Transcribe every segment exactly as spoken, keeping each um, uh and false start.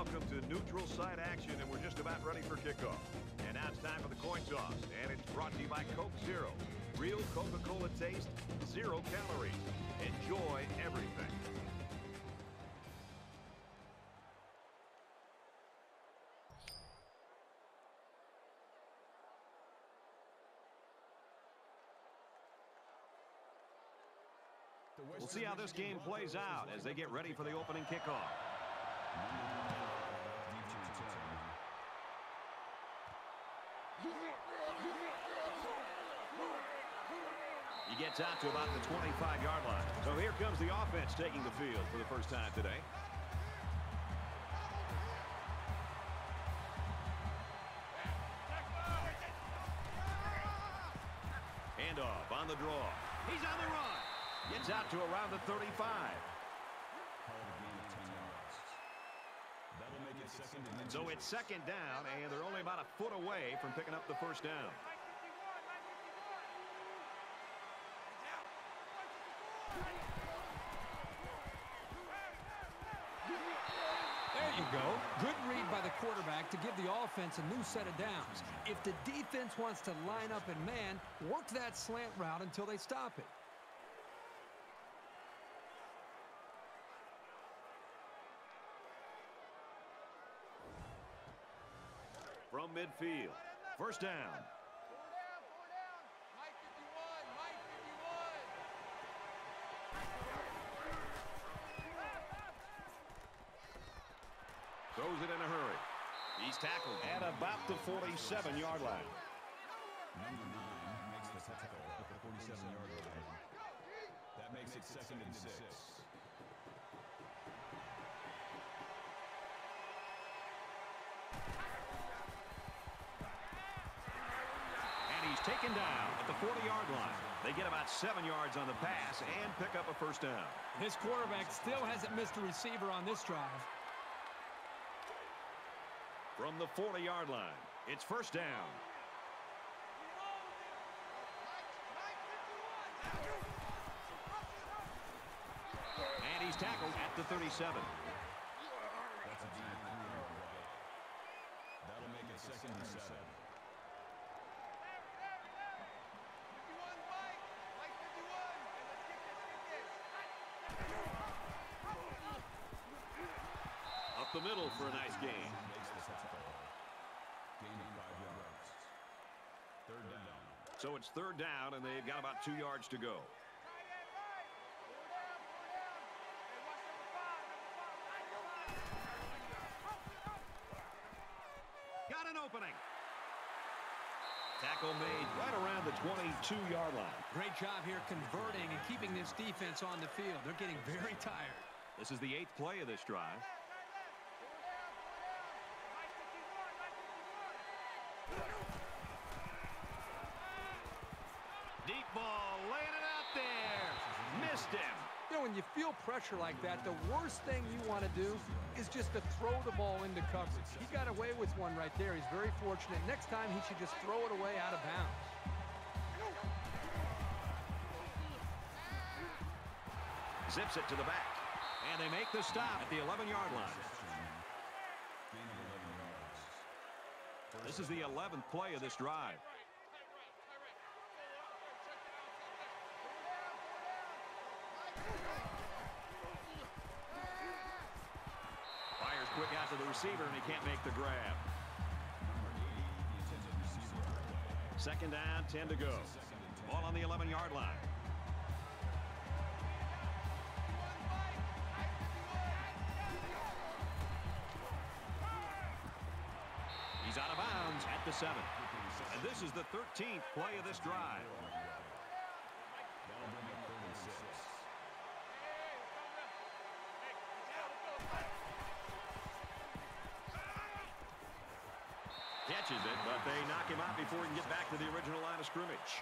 Welcome to neutral site action, and we're just about ready for kickoff. And now it's time for the coin toss, and it's brought to you by Coke Zero. Real Coca-Cola taste, zero calories. Enjoy everything. We'll see how this game plays out as they get ready for the opening kickoff. He gets out to about the twenty-five yard line. So here comes the offense taking the field for the first time today. Handoff on the draw. He's on the run. Gets out to around the thirty-five. So it's second down, and they're only about a foot away from picking up the first down. There you go. Good read by the quarterback to give the offense a new set of downs. If the defense wants to line up in man, work that slant route until they stop it. From midfield, first down. Four down, four down. Mike fifty-one, Mike fifty-one. Throws it in a hurry. He's tackled at about the forty-seven yard line. Number nine makes the tackle at the forty-seven yard line. That makes it second and six. He's taken down at the forty yard line. They get about seven yards on the pass and pick up a first down. This quarterback still hasn't missed a receiver on this drive. From the forty yard line, it's first down. And he's tackled at the thirty-seven. That's a deep three. That'll make it second and seven. Up the middle for a nice gain. Third down. So it's third down, and they've got about two yards to go. Got an opening. Tackle made right around the twenty-two yard line. Great job here converting and keeping this defense on the field. They're getting very tired. This is the eighth play of this drive. Deep ball, laying it out there. Missed him. You know, when you feel pressure like that, the worst thing you want to do is just to throw the ball into coverage. He got away with one right there. He's very fortunate. Next time, he should just throw it away out of bounds. Zips it to the back. And they make the stop at the eleven yard line. This is the eleventh play of this drive. Fires quick out to the receiver, and he can't make the grab. Second down, ten to go. Ball on the eleven yard line. He's out of bounds at the seven. And this is the thirteenth play of this drive. Catches it, but they knock him out before he can get back to the original line of scrimmage.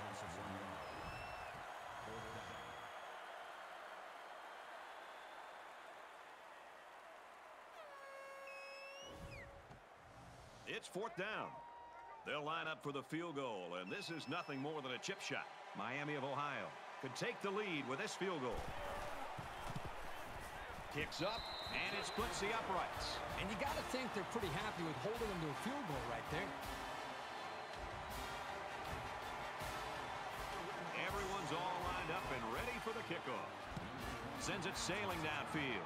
It's fourth down. They'll line up for the field goal, and this is nothing more than a chip shot. Miami of Ohio could take the lead with this field goal. Kicks up, and it splits the uprights. And you got to think they're pretty happy with holding them to a field goal right there. Everyone's all lined up and ready for the kickoff. Sends it sailing downfield.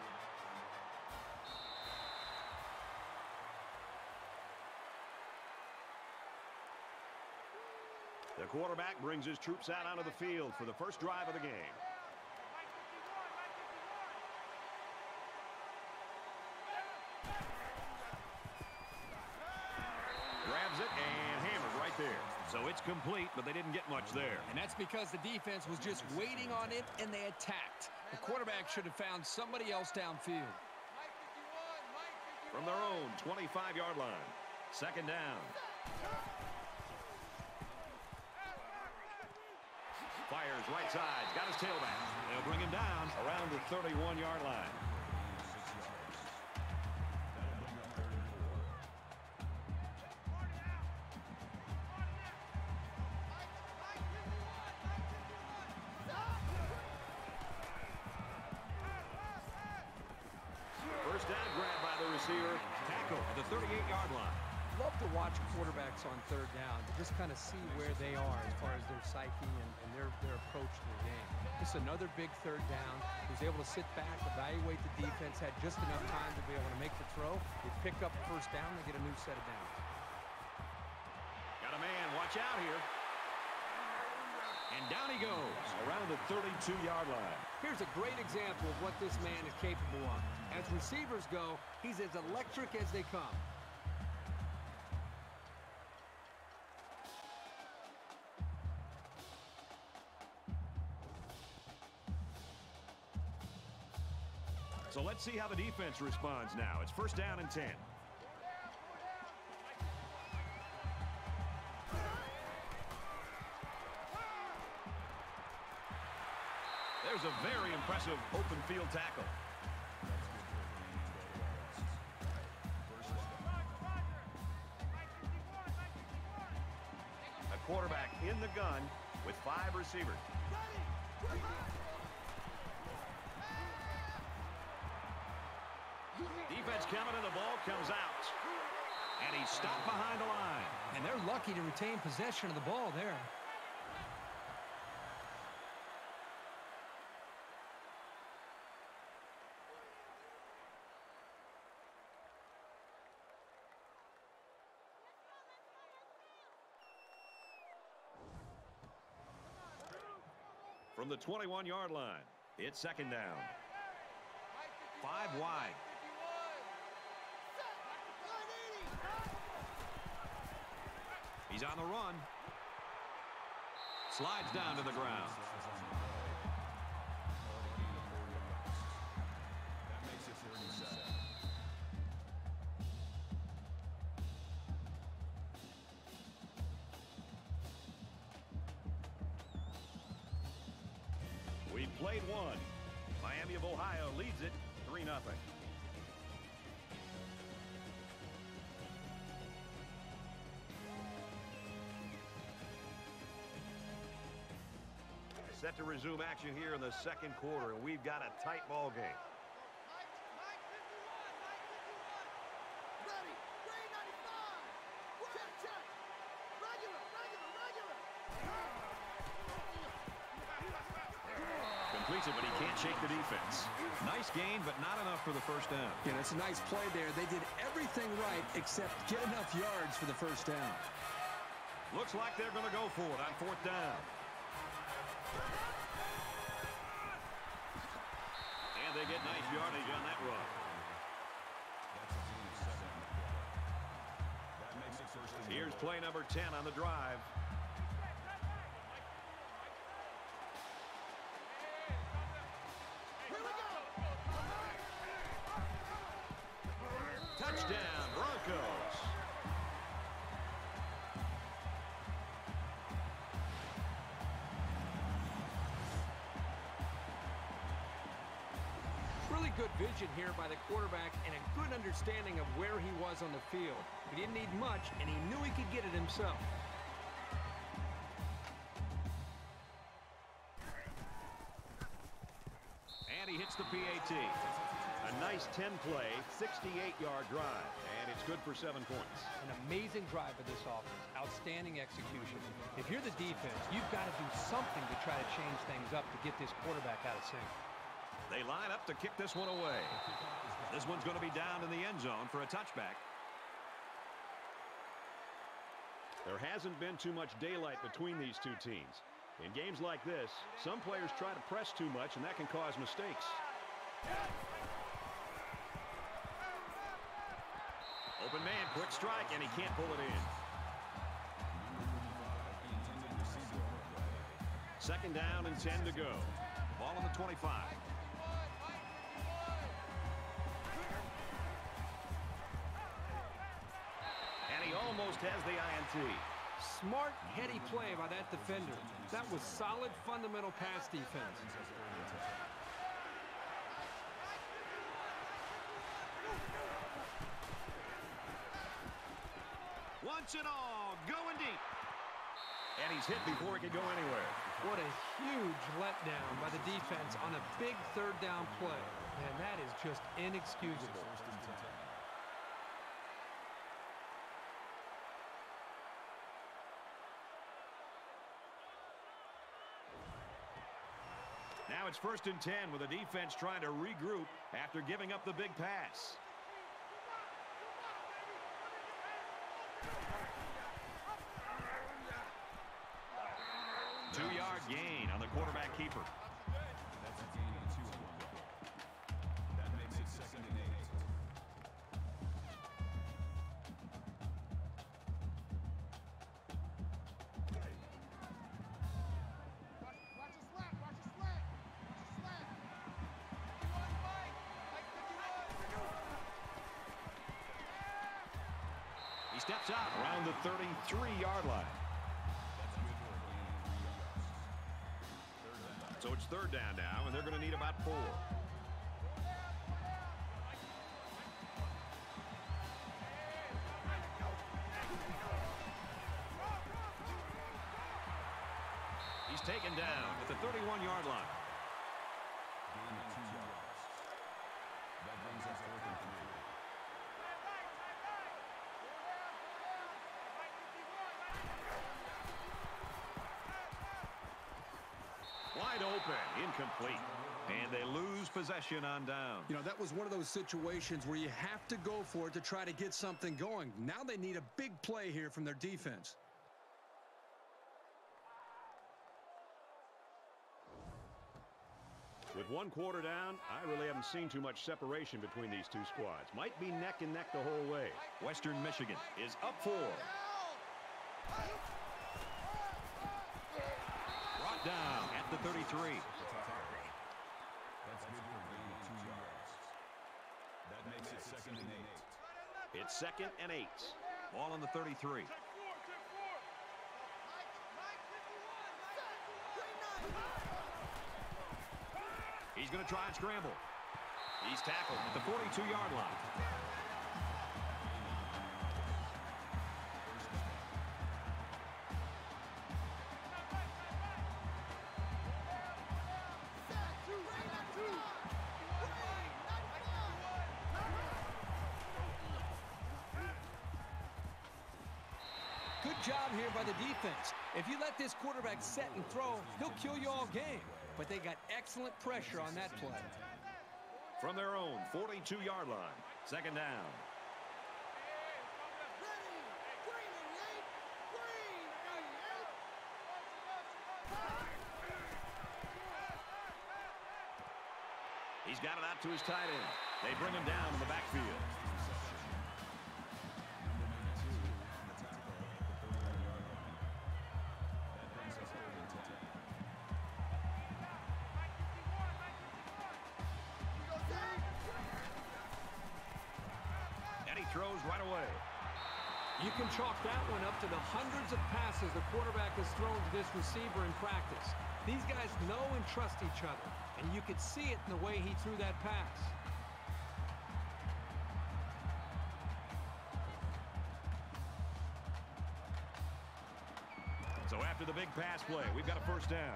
The quarterback brings his troops out onto the field for the first drive of the game. Grabs it and hammered right there. So it's complete, but they didn't get much there. And that's because the defense was just waiting on it, and they attacked. The quarterback should have found somebody else downfield. From their own twenty-five-yard line. Second down. Fires right side. Got his tailback. They'll bring him down around the thirty-one-yard line. First down grab by the receiver. Tackle at the thirty-eight-yard line. Love to watch quarterbacks on third down to just kind of see where they are as far as their psyche and, and their, their approach to the game. Just another big third down. He was able to sit back, evaluate the defense, had just enough time to be able to make the throw. They pick up first down, they get a new set of downs. Got a man, watch out here. And down he goes around the thirty-two-yard line. Here's a great example of what this man is capable of. As receivers go, he's as electric as they come. So let's see how the defense responds now. It's first down and ten. There's a very impressive open field tackle. A quarterback in the gun with five receivers. Defense coming and the ball comes out. And he's stopped behind the line. And they're lucky to retain possession of the ball there. From the twenty-one-yard line, it's second down. Five wide. He's on the run. Slides down to the ground. That makes it thirty-seven. We played one. Miami of Ohio leads it three nothing. Set to resume action here in the second quarter, and we've got a tight ball game. Completes it, but he can't shake the defense. Nice gain, but not enough for the first down. Yeah, it's a nice play there. They did everything right except get enough yards for the first down. Looks like they're going to go for it on fourth down. And they get nice yardage on that run. That makes it first and Here's play number ten on the drive. Touchdown, Broncos. Really good vision here by the quarterback and a good understanding of where he was on the field. He didn't need much, and he knew he could get it himself. And he hits the P A T. A A nice ten-play, sixty-eight yard drive, and it's good for seven points. An amazing drive of this offense. Outstanding execution. If you're the defense, you've got to do something to try to change things up to get this quarterback out of sync. They line up to kick this one away. This one's going to be down in the end zone for a touchback. There hasn't been too much daylight between these two teams. In games like this, some players try to press too much, and that can cause mistakes. Open man, quick strike, and he can't pull it in. Second down and ten to go. Ball on the twenty-five. And he almost has the I N T. Smart, heady play by that defender. That was solid, fundamental pass defense. Once and all, going deep. And he's hit before he could go anywhere. What a huge letdown by the defense on a big third down play. Man, that is just inexcusable. Now it's first and ten with the defense trying to regroup after giving up the big pass. Two-yard gain on the quarterback keeper. That's a gain of two on the play. That makes it second and eight. Watch a slant, watch a slant, watch a slant. fifty-one, Mike, Mike fifty-one. He steps out around the thirty-three yard line. So it's third down now, and they're going to need about four. He's taken down at the thirty-one yard line. Gain of two yards. That brings us fourth and three. Wide open, incomplete. And they lose possession on down. You know, that was one of those situations where you have to go for it to try to get something going. Now they need a big play here from their defense. With one quarter down, I really haven't seen too much separation between these two squads. Might be neck and neck the whole way. Western Michigan is up four. Brought down at the thirty-three. That's good for a gain of two yards. That makes it second and eight. It's second and eight. Ball on the thirty-three. He's going to try and scramble. He's tackled at the forty-two yard line. Good job here by the defense. If you let this quarterback set and throw, he'll kill you all game. But they got excellent pressure on that play. From their own forty-two yard line, second down. He's got it out to his tight end. They bring him down in the backfield. Throws right away. You can chalk that one up to the hundreds of passes the quarterback has thrown to this receiver in practice. These guys know and trust each other, and you could see it in the way he threw that pass. So after the big pass play, we've got a first down.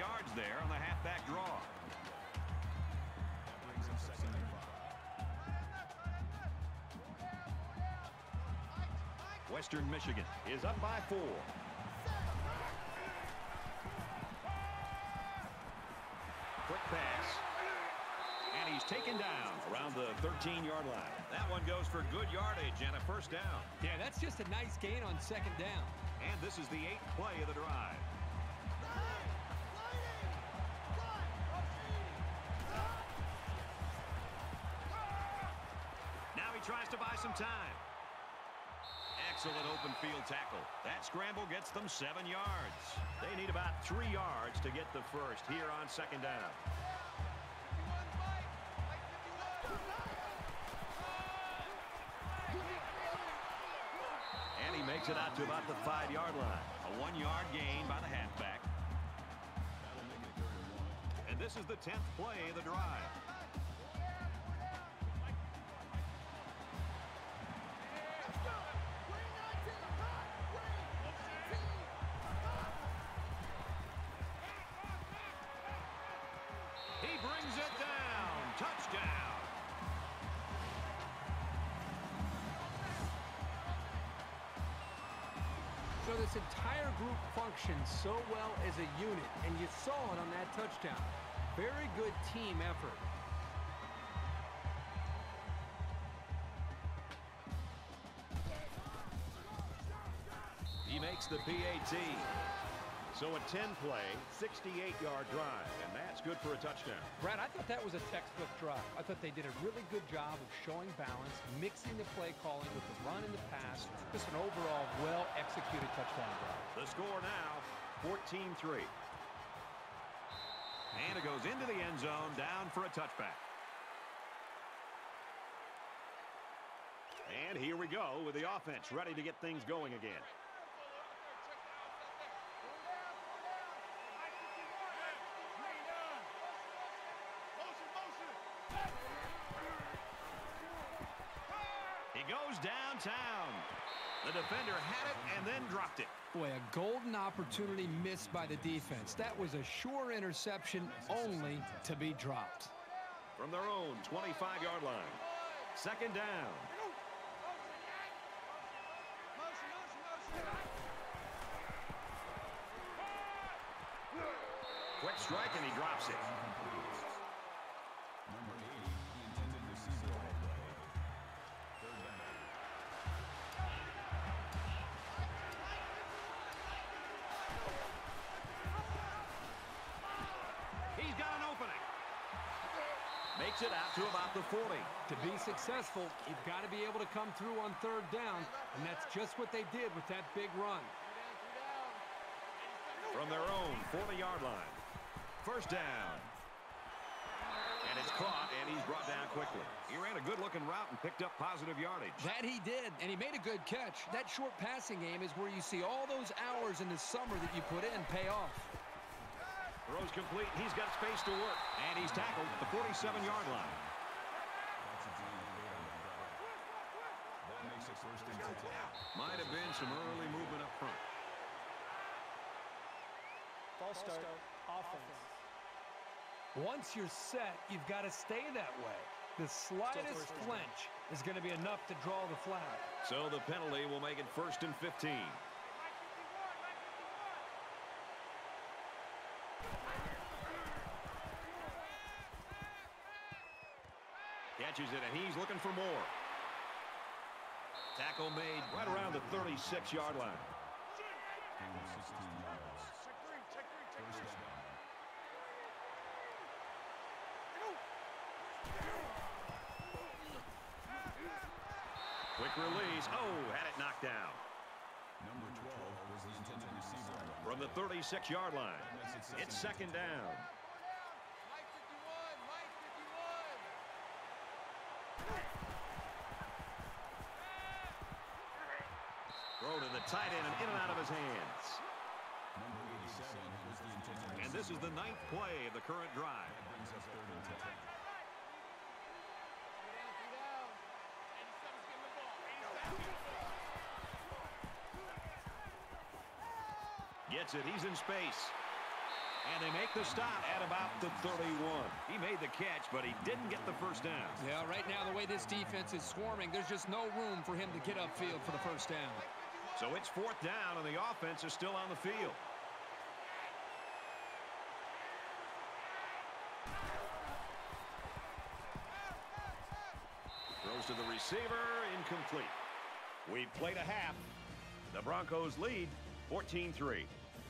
yards there on the halfback draw. That brings him second and five. Western Michigan is up by four. Quick pass. And he's taken down around the thirteen-yard line. That one goes for good yardage and a first down. Yeah, that's just a nice gain on second down. And this is the eighth play of the drive. Now he tries to buy some time. Excellent open field tackle. That scramble gets them seven yards. They need about three yards to get the first here on second down. And he makes it out to about the five-yard line. A one-yard gain by the halfback. And this is the tenth play of the drive. He brings it down. Touchdown. So this entire group functions so well as a unit, and you saw it on that touchdown. Very good team effort. He makes the P A T. So a ten-play, sixty-eight-yard drive, and that's good for a touchdown. Brad, I thought that was a textbook drive. I thought they did a really good job of showing balance, mixing the play calling with the run and the pass. Just an overall well-executed touchdown drive. The score now, fourteen three. And it goes into the end zone, down for a touchback. And here we go with the offense ready to get things going again. He goes downtown. The defender had it and then dropped it. Boy, a golden opportunity missed by the defense. That was a sure interception, only to be dropped. From their own twenty-five-yard line. Second down. Quick strike, and he drops it. Number eighty, the intended receiver on the play. Third down. He's got an opening. Makes it out to about the forty. To be successful, you've got to be able to come through on third down, and that's just what they did with that big run. From their own forty-yard line. First down. And it's caught, and he's brought down quickly. He ran a good-looking route and picked up positive yardage. That he did, and he made a good catch. That short passing game is where you see all those hours in the summer that you put in pay off. Throws complete. He's got space to work. And he's tackled at the forty-seven-yard line. That's a gain of eight on that drive. That makes it first and ten. Might have been some early movement up front. False start, offense. Once you're set, you've got to stay that way. The slightest flinch is going to be enough to draw the flag. So the penalty will make it first and fifteen. Catches it, and he's looking for more. Tackle made right around the thirty-six-yard line. Gain of sixteen yards. First down. Quick release. Oh, had it knocked down. Number twelve was the intended receiver on the play. From the thirty-six-yard line. That makes it It's second down. Throw to the tight end and in and out of his hands. Number eighty-seven was the intended And this is the ninth play of the current drive. That brings us third and ten. Gets it. He's in space. And they make the stop at about the thirty-one. He made the catch, but he didn't get the first down. Yeah, right now, the way this defense is swarming, there's just no room for him to get upfield for the first down. So it's fourth down, and the offense is still on the field. Throws to the receiver, incomplete. We've played a half. The Broncos lead fourteen three.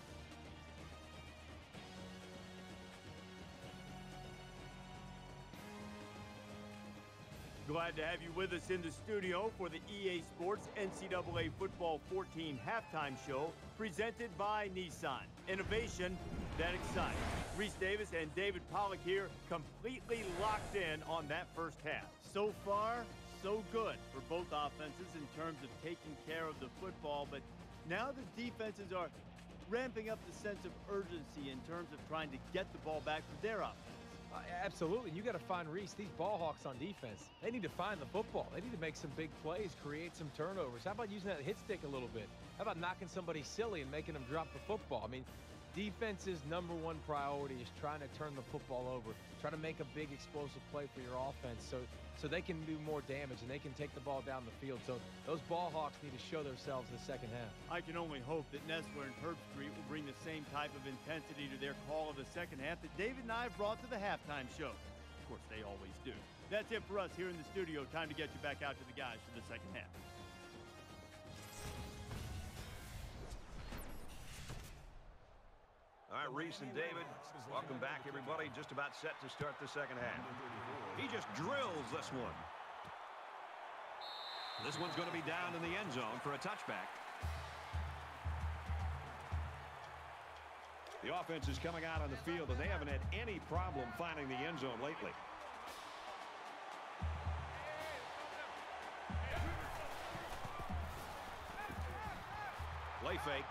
Glad to have you with us in the studio for the E A Sports N C double A Football fourteen halftime show presented by Nissan. Innovation that excites. Reese Davis and David Pollack here, completely locked in on that first half. So far, so good for both offenses in terms of taking care of the football, but now the defenses are ramping up the sense of urgency in terms of trying to get the ball back for their offense. Uh, absolutely. You got to find Reese. These ball hawks on defense, they need to find the football. They need to make some big plays, create some turnovers. How about using that hit stick a little bit? How about knocking somebody silly and making them drop the football? I mean, defense's number one priority is trying to turn the football over, try to make a big explosive play for your offense so so they can do more damage and they can take the ball down the field. So those ball hawks need to show themselves in the second half. I can only hope that Nessler and Herbstreit will bring the same type of intensity to their call of the second half that David and I have brought to the halftime show. Of course, they always do. That's it for us here in the studio. Time to get you back out to the guys for the second half. All right, Reese and David, welcome back, everybody. Just about set to start the second half. He just drills this one. This one's going to be down in the end zone for a touchback. The offense is coming out on the field, and they haven't had any problem finding the end zone lately. Play fake.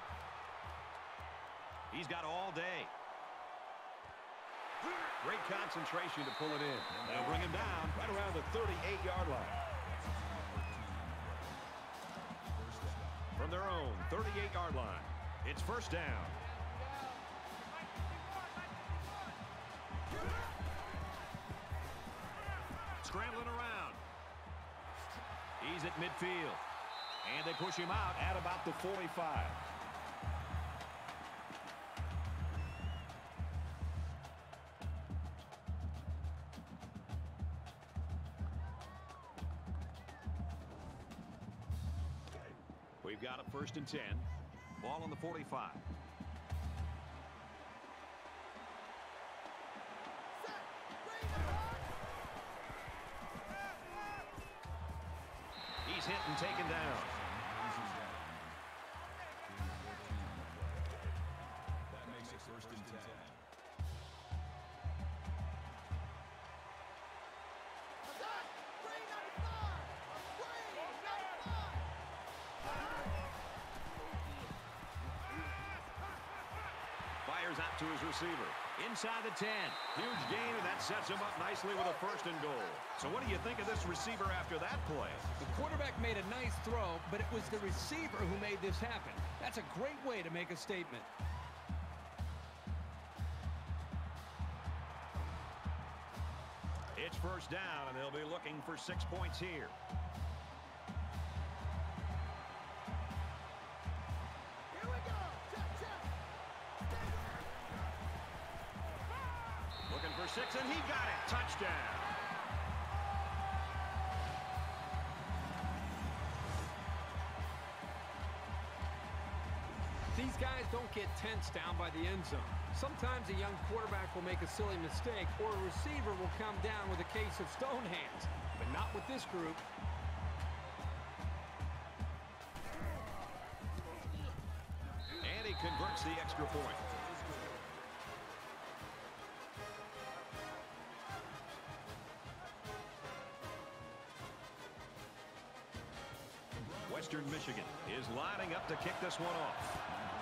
He's got all day. Great concentration to pull it in. They'll bring him down right around the thirty-eight yard line. From their own thirty-eight yard line, it's first down. Scrambling around. He's at midfield. And they push him out at about the forty-five. We've got a first and ten. Ball on the forty-five. He's hit and taken down. That makes it first and ten. Fires out to his receiver. Inside the ten. Huge gain, and that sets him up nicely with a first and goal. So what do you think of this receiver after that play? The quarterback made a nice throw, but it was the receiver who made this happen. That's a great way to make a statement. It's first down, and they'll be looking for six points here. Here we go. Check, check. Looking for six, and he got it. Touchdown. These guys don't get tensed down by the end zone. Sometimes a young quarterback will make a silly mistake, or a receiver will come down with a case of stone hands. But not with this group. And he converts the extra point. Western Michigan is lining up to kick this one off.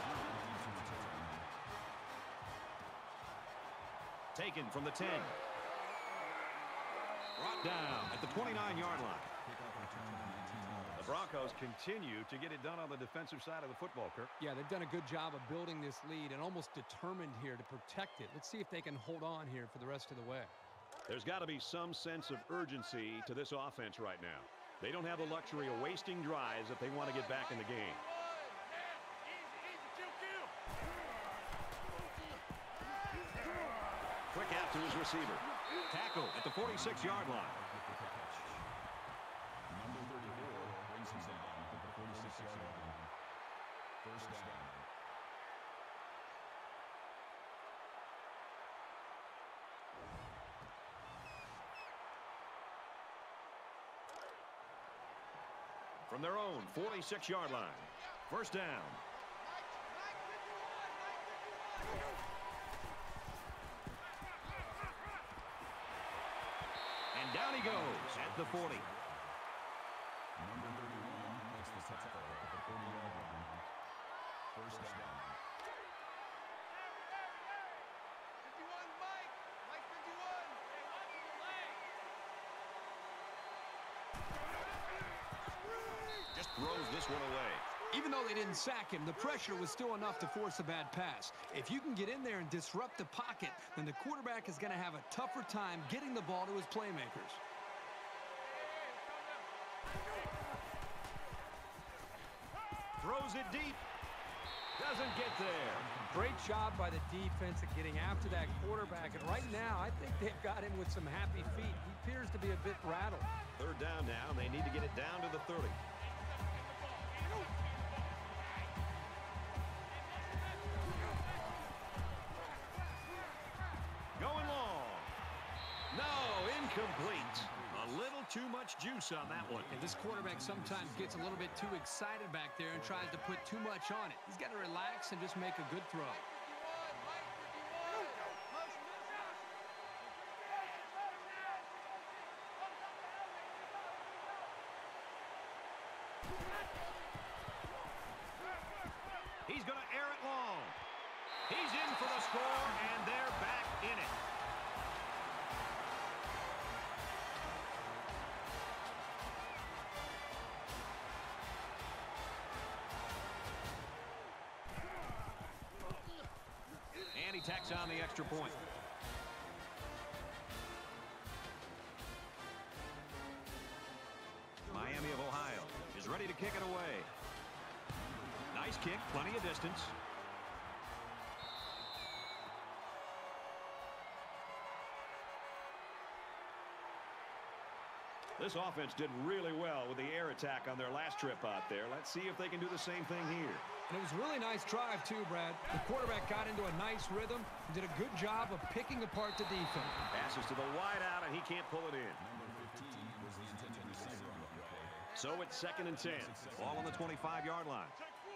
Taken from the ten. Brought down at the twenty-nine yard line. The Broncos continue to get it done on the defensive side of the football, Kirk. Yeah, they've done a good job of building this lead and almost determined here to protect it. Let's see if they can hold on here for the rest of the way. There's got to be some sense of urgency to this offense right now. They don't have the luxury of wasting drives if they want to get back in the game. Quick out to his receiver. Tackle at the forty-six yard line. Number thirty-four brings him down at the forty-six yard line. First down. From their own forty-six yard line. First down. And down he goes at the forty. Number thirty-one makes the tackle at the forty yard line. First down. Just throws this one away. Even though they didn't sack him, the pressure was still enough to force a bad pass. If you can get in there and disrupt the pocket, then the quarterback is going to have a tougher time getting the ball to his playmakers. Throws it deep. Doesn't get there. Great job by the defense at getting after that quarterback. And right now, I think they've got him with some happy feet. He appears to be a bit rattled. Third down now, and they need to get it down to the thirty. Going long. No, incomplete. A little too much juice on that one. And this quarterback sometimes gets a little bit too excited back there and tries to put too much on it. He's got to relax and just make a good throw. He's going to air it long. He's in for the score, and they're back in it. And he tacks on the extra point. Miami of Ohio is ready to kick it away. Nice kick, plenty of distance. This offense did really well with the air attack on their last trip out there. Let's see if they can do the same thing here. And it was a really nice drive, too, Brad. The quarterback got into a nice rhythm and did a good job of picking apart the defense. Passes to the wide out, and he can't pull it in. Number fifteen was the intended receiver on the play. So it's second and ten. Ball on the twenty-five yard line.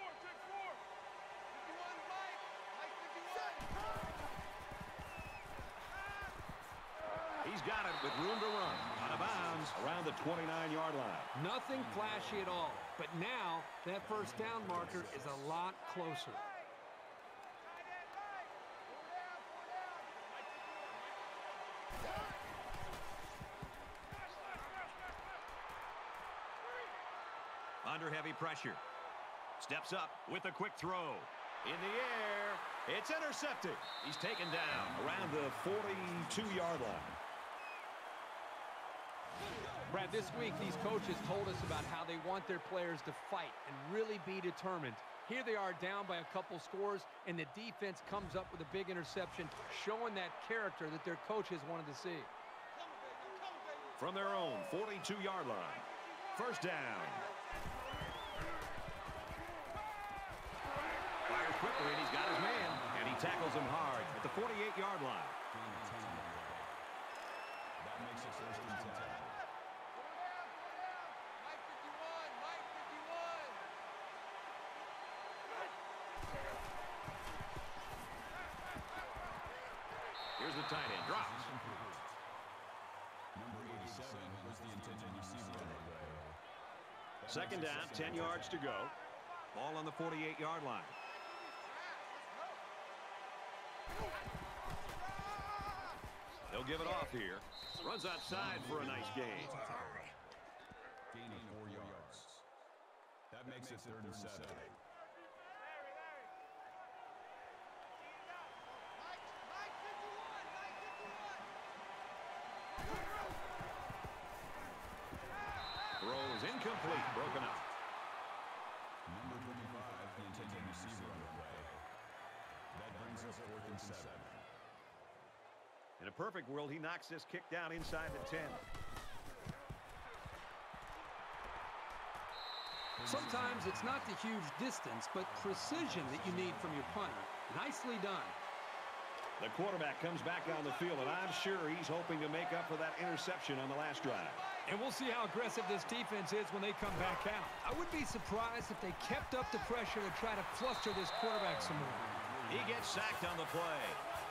He's got it with room to run. Out of bounds around the twenty-nine yard line. Nothing flashy at all. But now that first down marker is a lot closer. Under heavy pressure. Steps up with a quick throw. In the air. It's intercepted. He's taken down around the forty-two yard line. Brad, this week these coaches told us about how they want their players to fight and really be determined. Here they are down by a couple scores, and the defense comes up with a big interception, showing that character that their coaches wanted to see. From their own forty-two yard line. First down. Fires quickly, and he's got his man. And he tackles him hard at the forty-eight yard line. That makes it first and ten. Here's the tight end. Drops. Number eighty-seven was the intended receiver on the play. Second down, ten yards to go. Ball on the forty-eight yard line. They'll give it off here. Runs outside for a nice gain. Gaining four yards. That makes it third and seven. Throw is incomplete, broken up. Number twenty-five, the intended receiver on the play. That brings us fourth and seven. In a perfect world, he knocks this kick down inside the ten. Sometimes it's not the huge distance, but precision that you need from your punter. Nicely done. The quarterback comes back on the field, and I'm sure he's hoping to make up for that interception on the last drive. And we'll see how aggressive this defense is when they come back out. I would be surprised if they kept up the pressure to try to fluster this quarterback some more. He gets sacked on the play.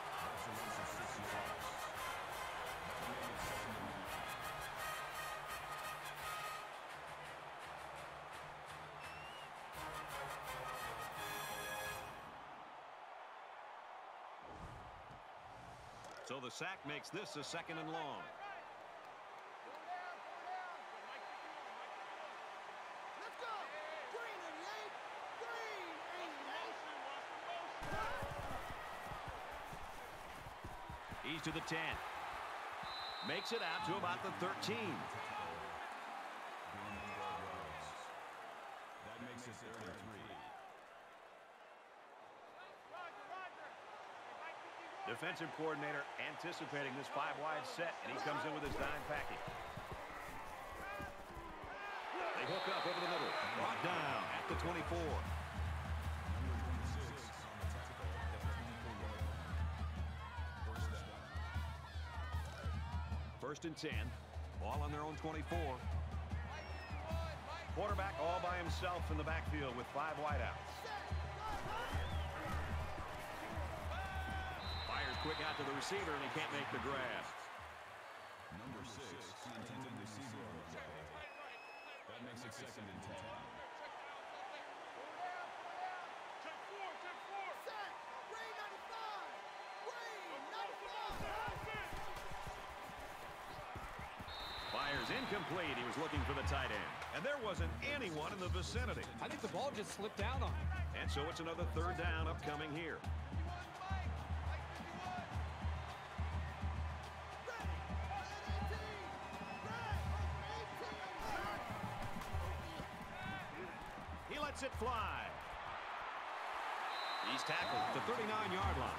So the sack makes this a second and long. Let's go! Green eighty-eight! Green eighty-eight! He's to the ten. Makes it out to about the thirteen. That makes it third and three. Defensive coordinator anticipating this five-wide set, and he comes in with his dime package. They hook up over the middle. Brought down at the twenty-four. First and ten. Ball on their own twenty-four. Quarterback all by himself in the backfield with five wideouts. Fires quick out to the receiver, and he can't make the grab. Number six, the intended receiver on the play. That makes it second and ten. Set! Green ninety-five! Green ninety-five! Fires incomplete. He was looking for the tight end, and there wasn't anyone in the vicinity. I think the ball just slipped out on him. And so it's another third down upcoming here. He lets it fly. He's tackled at the thirty-nine yard line.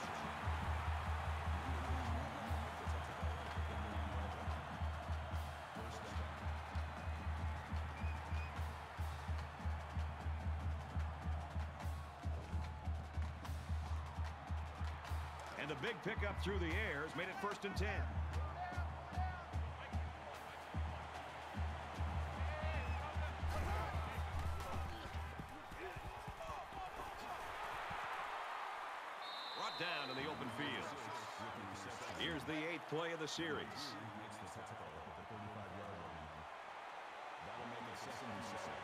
And the big pickup through the air has made it first and ten. Brought down in the open field. Here's the eighth play of the series. Makes the tackle at the thirty-five yard line. That'll make it second and seven.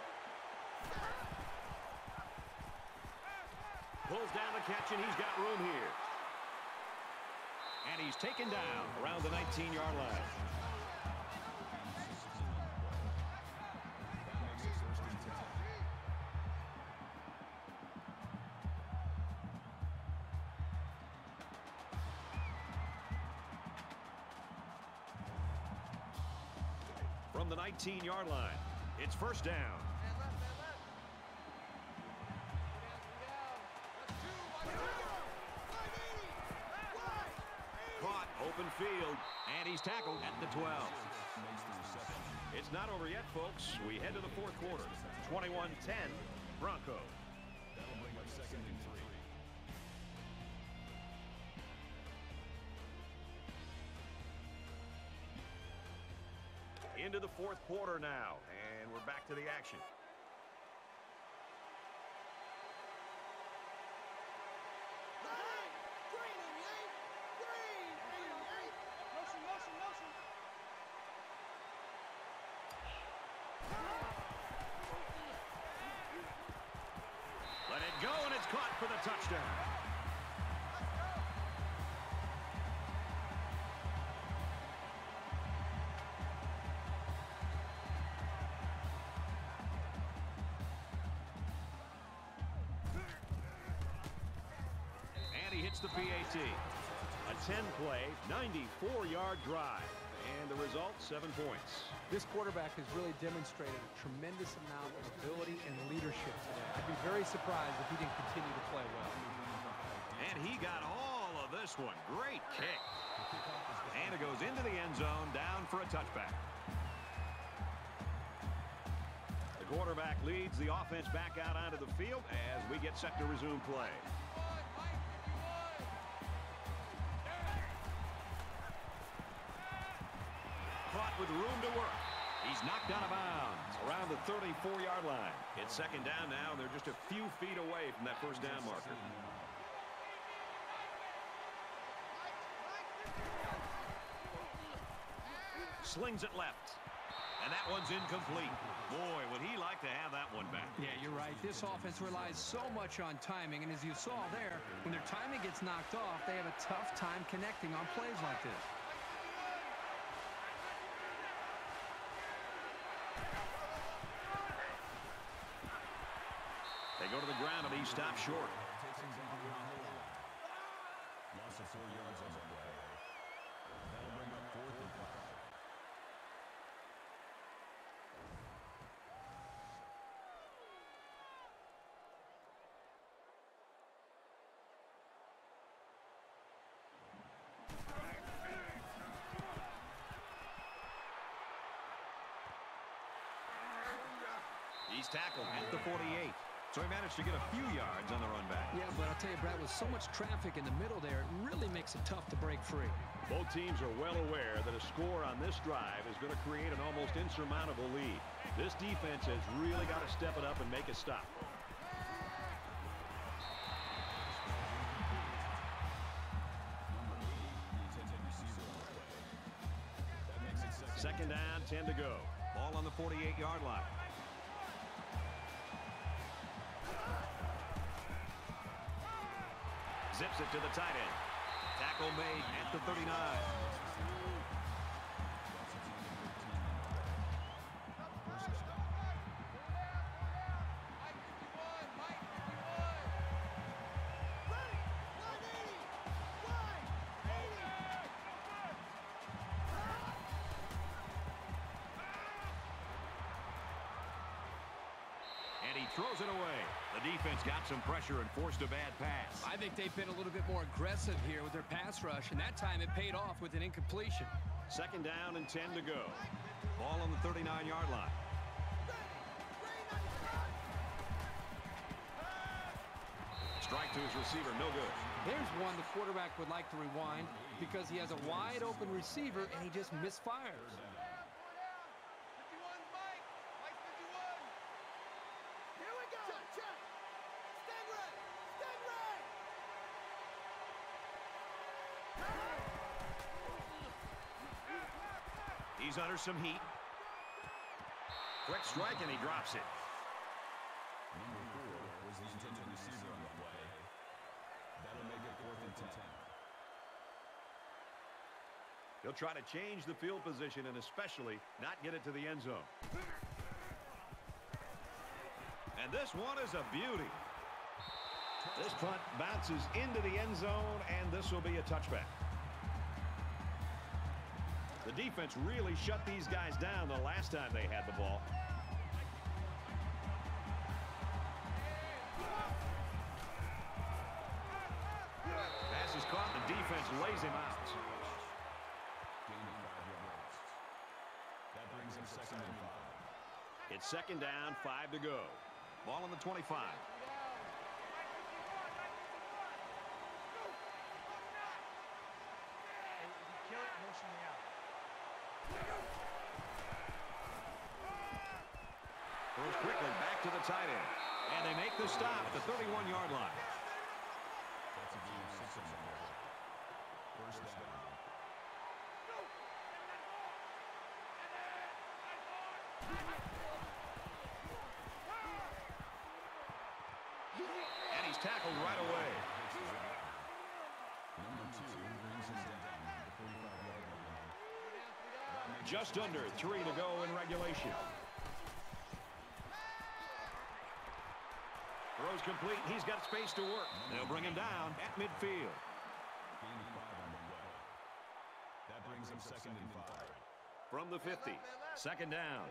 Pulls down the catch, and he's got room here. And he's taken down around the nineteen yard line. That makes it first and ten. From the nineteen yard line, it's first down. Caught, open field, and he's tackled at the twelve. Makes the reception. It's not over yet, folks. We head to the fourth quarter. twenty-one ten, Broncos. That'll bring up second and three. Into the fourth quarter now, and we're back to the action. Green eighty-eight! Green eighty-eight! Motion, motion, motion. Let it go, and it's caught for the touchdown. the P A T. A ten-play, ninety-four yard drive. And the result, seven points. This quarterback has really demonstrated a tremendous amount of ability and leadership today. I'd be very surprised if he didn't continue to play well. And he got all of this one. Great kick. And it goes into the end zone, down for a touchback. The quarterback leads the offense back out onto the field as we get set to resume play. Caught with room to work. He's knocked out of bounds around the thirty-four yard line. It's second down now, and they're just a few feet away from that first down marker. Slings it left. And that one's incomplete. Boy, would he like to have that one back. Yeah, you're right. This offense relies so much on timing, and as you saw there, when their timing gets knocked off, they have a tough time connecting on plays like this. They go to the ground, and he stops short. Loss of four yards on the play. That'll bring up fourth and five. He's tackled at the forty-eight. So he managed to get a few yards on the run back. Yeah, but I'll tell you, Brad, with so much traffic in the middle there, it really makes it tough to break free. Both teams are well aware that a score on this drive is going to create an almost insurmountable lead. This defense has really got to step it up and make a stop. Second down, ten to go. Ball on the forty-eight yard line. Zips it to the tight end. Tackle made at the thirty-nine. And he throws it away. The defense got some pressure and forced a bad pass. I think they've been a little bit more aggressive here with their pass rush, and that time it paid off with an incompletion. Second down and ten to go. Ball on the thirty-nine yard line. Strike to his receiver, no good. There's one the quarterback would like to rewind because he has a wide open receiver and he just misfires. He's under some heat. Quick strike, and he drops it. Number four was the intended receiver on the play. That'll make it fourth and ten. He'll try to change the field position and especially not get it to the end zone. And this one is a beauty. This punt bounces into the end zone, and this will be a touchback. The defense really shut these guys down the last time they had the ball. Pass is caught, and the defense lays him out. Gaining five yards. That brings him second and five. It's second down, five to go. Ball on the twenty-five. Throws quickly back to the tight end. And they make the stop at the thirty-one yard line. That's a gain of six on the play. First down. And he's tackled right away. Number two brings him down at the forty-five yard line. Just under three to go in regulation. Throws complete. He's got space to work. They'll bring him down at midfield. brings up second and five. From the fifty, second down.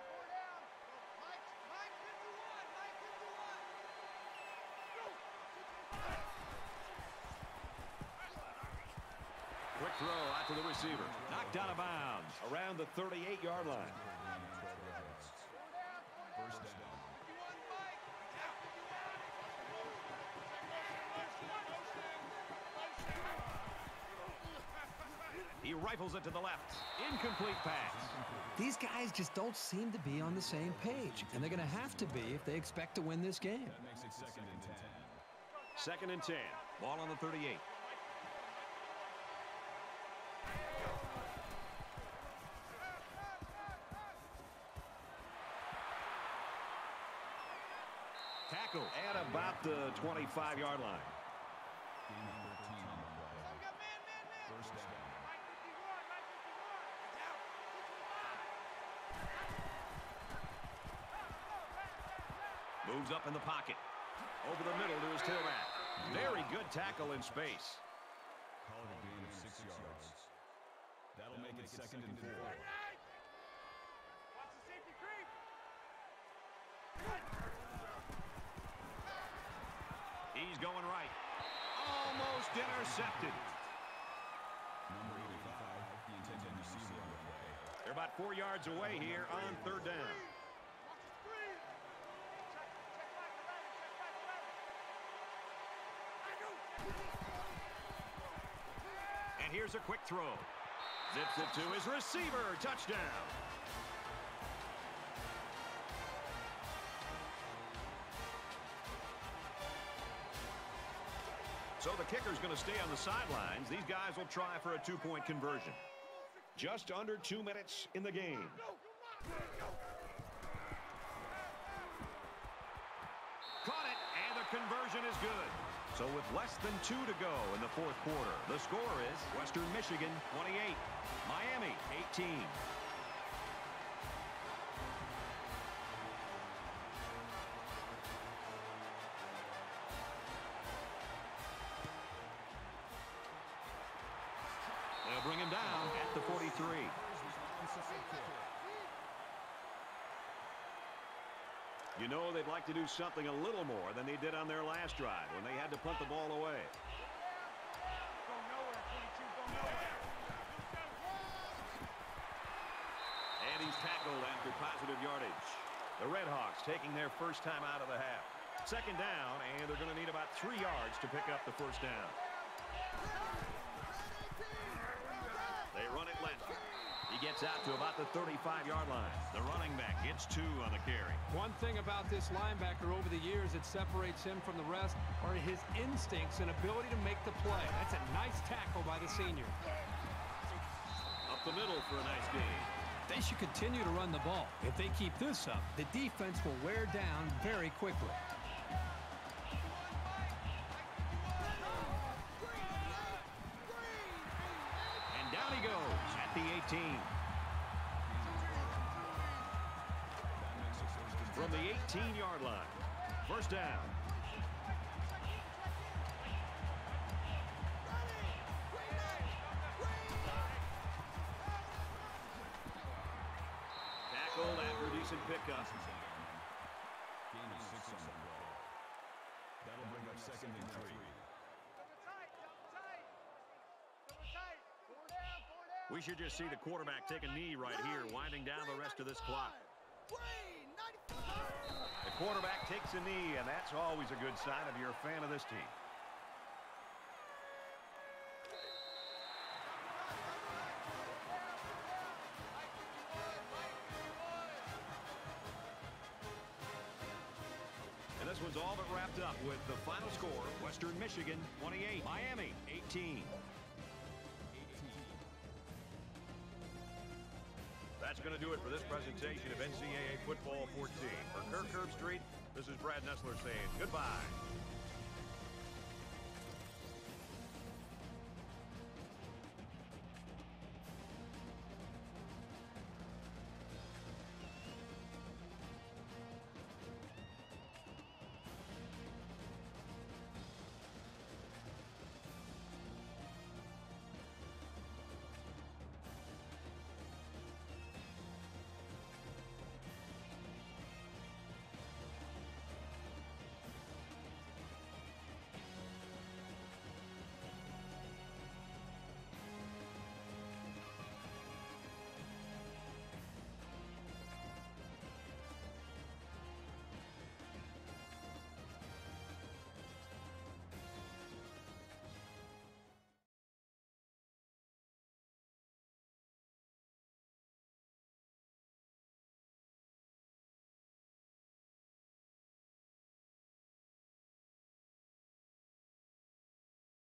Quick throw out to the receiver. Knocked out of bounds around the thirty-eight-yard line. First down. He rifles it to the left. Incomplete pass. These guys just don't seem to be on the same page, and they're going to have to be if they expect to win this game. That makes it second and ten. Second and ten. Ball on the thirty-eight. Tackle at about the twenty-five-yard line. Gain of thirteen on the play. First down. Moves up in the pocket. Over the middle to his tailback. Very good tackle in space. Call it a gain of six yards. That'll make it second and four. He's going right. Almost intercepted. Number eighty-five, the intended receiver on the play. They're about four yards away here on third down. And here's a quick throw. Zips it to his receiver. Touchdown. So the kicker's going to stay on the sidelines. These guys will try for a two-point conversion. Just under two minutes in the game. Caught it, and the conversion is good. So with less than two to go in the fourth quarter, the score is Western Michigan twenty-eight, Miami eighteen. They'll bring him down at the forty-three. You know they'd like to do something a little more than they did on their last drive when they had to punt the ball away. And he's tackled after positive yardage. The Redhawks taking their first time out of the half. Second down, and they're going to need about three yards to pick up the first down. They run it left. He gets out to about the thirty-five-yard line. The running back gets two on the carry. One thing about this linebacker over the years that separates him from the rest are his instincts and ability to make the play. That's a nice tackle by the senior. Up the middle for a nice gain. They should continue to run the ball. If they keep this up, the defense will wear down very quickly. And down he goes at the eighteen. From the eighteen-yard line. First down. Tackled after a decent pickup. Gain of six on the play. That'll bring up second and three. We should just see the quarterback take a knee right here, winding down the rest of this clock. The quarterback takes a knee, and that's always a good sign if you're a fan of this team. And this one's all but wrapped up with the final score, Western Michigan twenty-eight, Miami eighteen. That's going to do it for this presentation of N C double A Football fourteen. For Kirk Herbstreit, this is Brad Nessler saying goodbye.